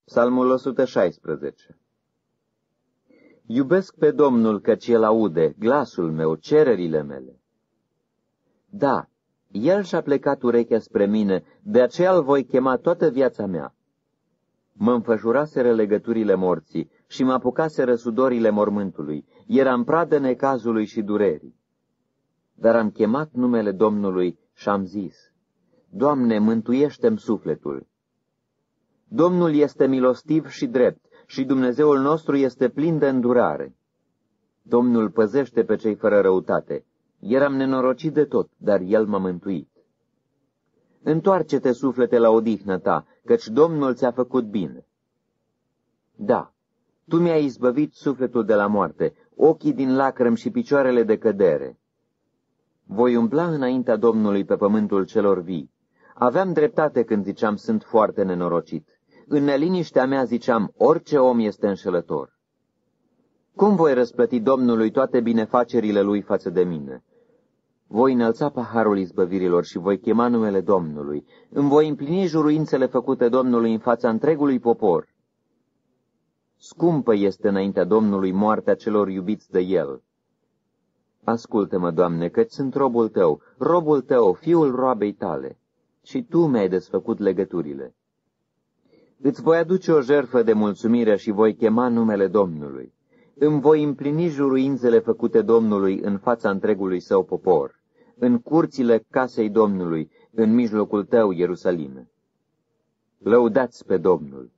Psalmul 116. Iubesc pe Domnul, căci El aude glasul meu, cererile mele. Da, El și-a plecat urechea spre mine, de aceea îl voi chema toată viața mea. Mă înfășuraseră legăturile morții și mă apucaseră sudorile mormântului, eram pradă necazului și durerii. Dar am chemat numele Domnului și am zis: Doamne, mântuiește-mi sufletul. Domnul este milostiv și drept și Dumnezeul nostru este plin de îndurare. Domnul păzește pe cei fără răutate. Eram nenorocit de tot, dar El m-a mântuit. Întoarce-te, suflete, la odihnă ta, căci Domnul ți-a făcut bine. Da, tu mi-ai izbăvit sufletul de la moarte, ochii din lacrimi și picioarele de cădere. Voi umbla înaintea Domnului pe pământul celor vii. Aveam dreptate când ziceam, sunt foarte nenorocit. În neliniștea mea ziceam, orice om este înșelător. Cum voi răsplăti Domnului toate binefacerile Lui față de mine? Voi înălța paharul izbăvirilor și voi chema numele Domnului. Îmi voi împlini juruințele făcute Domnului în fața întregului popor. Scumpă este înaintea Domnului moartea celor iubiți de El. Ascultă-mă, Doamne, căci sunt robul Tău, fiul roabei Tale, și Tu mi-ai desfăcut legăturile. Îți voi aduce o jertfă de mulțumire și voi chema numele Domnului. Îmi voi împlini juruințele făcute Domnului în fața întregului Său popor, în curțile casei Domnului, în mijlocul Tău, Ierusalime. Lăudați pe Domnul!